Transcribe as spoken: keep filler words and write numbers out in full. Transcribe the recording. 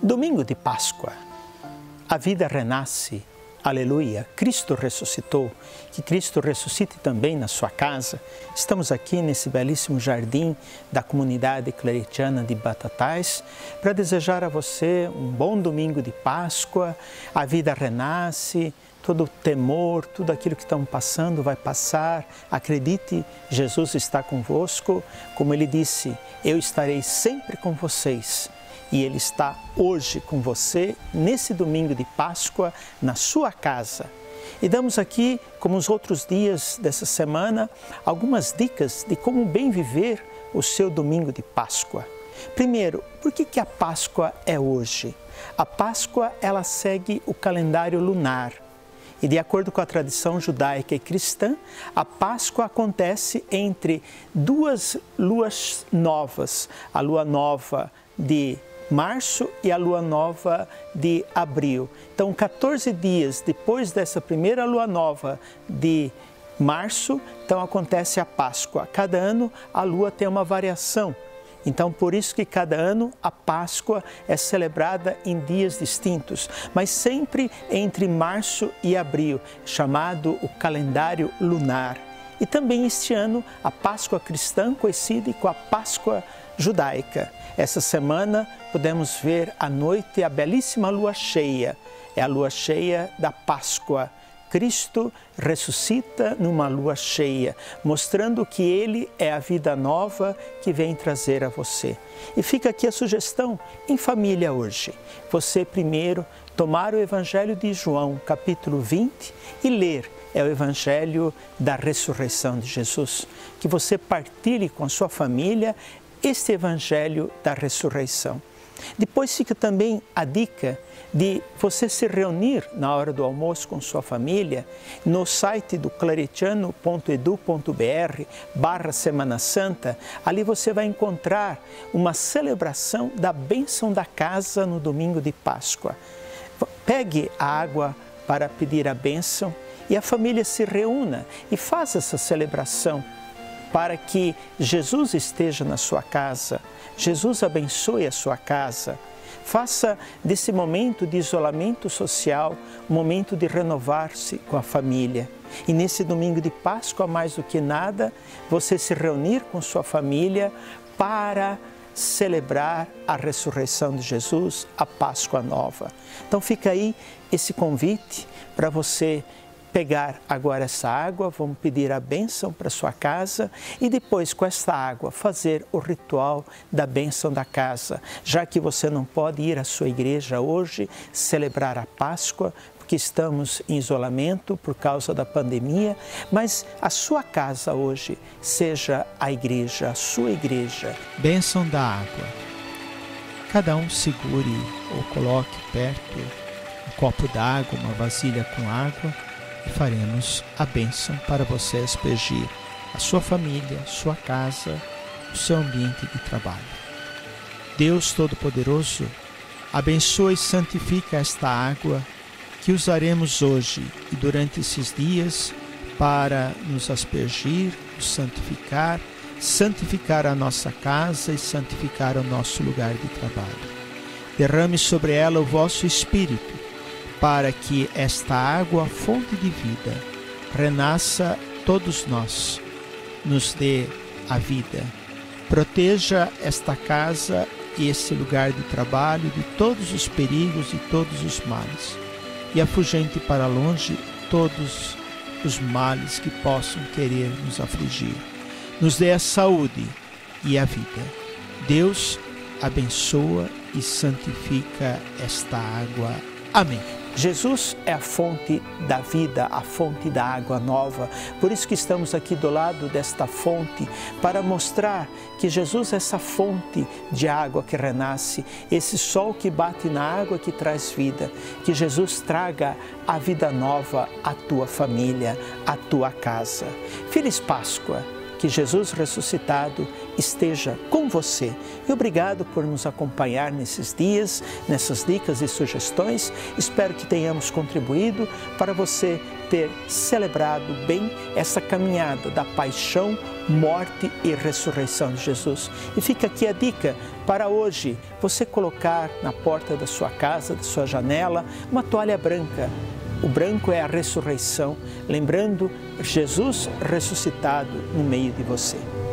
Domingo de Páscoa, a vida renasce, aleluia, Cristo ressuscitou, que Cristo ressuscite também na sua casa. Estamos aqui nesse belíssimo jardim da comunidade claretiana de Batatais para desejar a você um bom domingo de Páscoa, a vida renasce, todo o temor, tudo aquilo que estão passando vai passar. Acredite, Jesus está convosco, como Ele disse, eu estarei sempre com vocês. E Ele está hoje com você, nesse domingo de Páscoa, na sua casa. E damos aqui, como os outros dias dessa semana, algumas dicas de como bem viver o seu domingo de Páscoa. Primeiro, por que que a Páscoa é hoje? A Páscoa, ela segue o calendário lunar. E de acordo com a tradição judaica e cristã, a Páscoa acontece entre duas luas novas, a lua nova de março e a lua nova de abril. Então, quatorze dias depois dessa primeira lua nova de março, então acontece a Páscoa. Cada ano a lua tem uma variação. Então, por isso que cada ano a Páscoa é celebrada em dias distintos, mas sempre entre março e abril, chamado o calendário lunar. E também este ano a Páscoa cristã coincide com a Páscoa judaica. Essa semana podemos ver à noite a belíssima lua cheia, é a lua cheia da Páscoa. Cristo ressuscita numa lua cheia, mostrando que Ele é a vida nova que vem trazer a você. E fica aqui a sugestão, em família hoje, você primeiro tomar o Evangelho de João, capítulo vinte, e ler. É o Evangelho da ressurreição de Jesus. Que você partilhe com a sua família este Evangelho da ressurreição. Depois fica também a dica de você se reunir na hora do almoço com sua família no site do claretiano ponto edu ponto br barra Semana Santa. Ali você vai encontrar uma celebração da bênção da casa no domingo de Páscoa. Pegue a água para pedir a bênção e a família se reúna e faça essa celebração para que Jesus esteja na sua casa, Jesus abençoe a sua casa. Faça desse momento de isolamento social um momento de renovar-se com a família. E nesse domingo de Páscoa, mais do que nada, você se reunir com sua família para celebrar a ressurreição de Jesus, a Páscoa nova. Então fica aí esse convite para você pegar agora essa água, vamos pedir a bênção para sua casa e depois com essa água fazer o ritual da bênção da casa, já que você não pode ir à sua igreja hoje celebrar a Páscoa, porque estamos em isolamento por causa da pandemia, mas a sua casa hoje seja a igreja, a sua igreja. Bênção da água. Cada um segure ou coloque perto um copo d'água, uma vasilha com água, e faremos a bênção para você aspergir a sua família, sua casa, o seu ambiente de trabalho. Deus Todo-Poderoso, abençoa e santifica esta água que usaremos hoje e durante esses dias para nos aspergir, nos santificar, santificar a nossa casa e santificar o nosso lugar de trabalho. Derrame sobre ela o vosso Espírito, para que esta água, fonte de vida, renasça todos nós, nos dê a vida. Proteja esta casa e esse lugar de trabalho de todos os perigos e todos os males, e afugente para longe todos os males que possam querer nos afligir. Nos dê a saúde e a vida. Deus abençoa e santifica esta água. Amém. Jesus é a fonte da vida, a fonte da água nova. Por isso que estamos aqui do lado desta fonte, para mostrar que Jesus é essa fonte de água que renasce, esse sol que bate na água que traz vida. Que Jesus traga a vida nova à tua família, à tua casa. Feliz Páscoa! Que Jesus ressuscitado esteja com você. E obrigado por nos acompanhar nesses dias, nessas dicas e sugestões. Espero que tenhamos contribuído para você ter celebrado bem essa caminhada da paixão morte e ressurreição de Jesus. E fica aqui a dica para hoje, você colocar na porta da sua casa, da sua janela, uma toalha branca. O branco é a ressurreição, lembrando Jesus ressuscitado no meio de você.